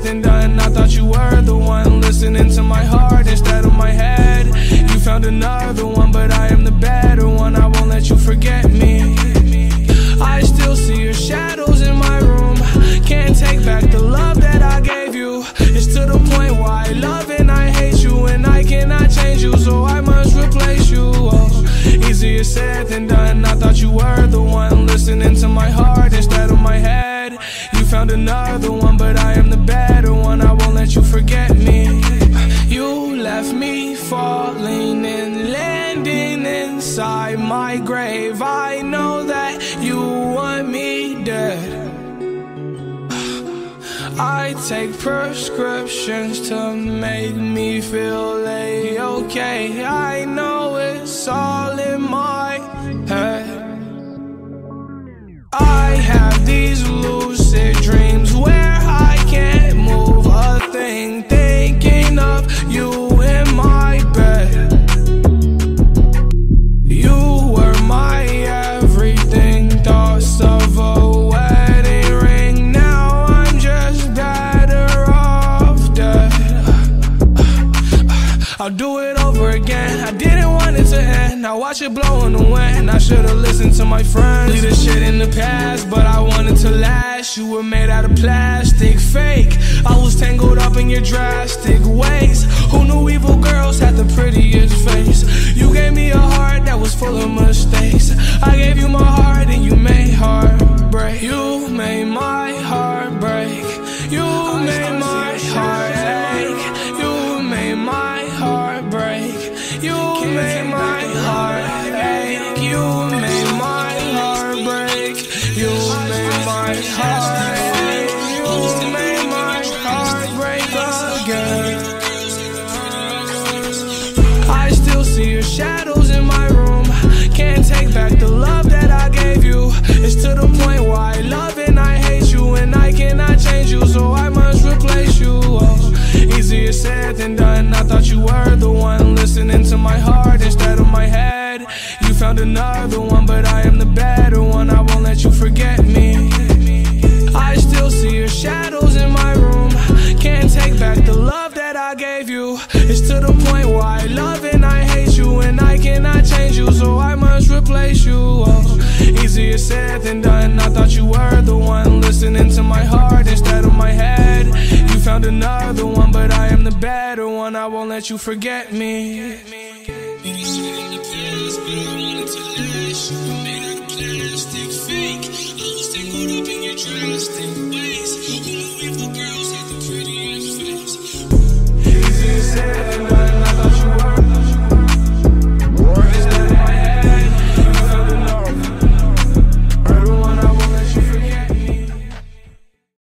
than done. I thought you were the one, listening to my heart instead of my head. You found another one, but I am the better one. I won't let you forget me. I still see your shadows in my room. Can't take back the love that I gave you. It's to the point where I love and I hate you, and I cannot change you, so I must replace you. Oh, easier said than done. I thought you were the one, listening to my heart instead of my head. You found another one, but I am the better one. I won't let you forget me. You left me falling and landing inside my grave. I know that you want me dead. I take prescriptions to make me feel okay. I know it's all in my head. I have these lucid dreams where I can't move a thing, thinking of you in my bed. You were my everything, thoughts of a wedding ring. Now I'm just better off dead. I'll do it over again. I didn't want it to end. Now watch it blow in the wind. I should've listened to my friends. Leave this shit in the past, but I wanted to last. You were made out of plastic, fake. I was tangled up in your drastic ways. Who knew evil girls had the prettiest face? You gave me a heart that was full of mistakes. I gave you my heart and you made heartbreak. You made my heart break. You made my heart ache. You made my heart break. You made my heart ache. You made my heart break. You made my heart ache. You made my heart break again. I still see your shadows in my room. Can't take back the love that I gave you. It's to the point where I love and I hate you, and I cannot change you, so I must replace you. Oh, easier said than done. I thought you were the one, listening to my heart instead of my head. You found another one, but I am the better one. I won't let you forget me. I still see your shadows in my room. Can't take back the love that I gave you. It's to the point where I love and I hate you, and I cannot change you, so I must replace you. Oh, easier said than done. I thought you were the one, listening to my heart instead of my head. You found another one, but I am the better one. I won't let you forget me.